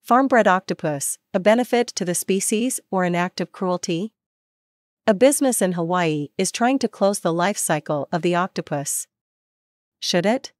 Farm-bred octopus, a benefit to the species or an act of cruelty? A business in Hawaii is trying to close the life cycle of the octopus. Should it?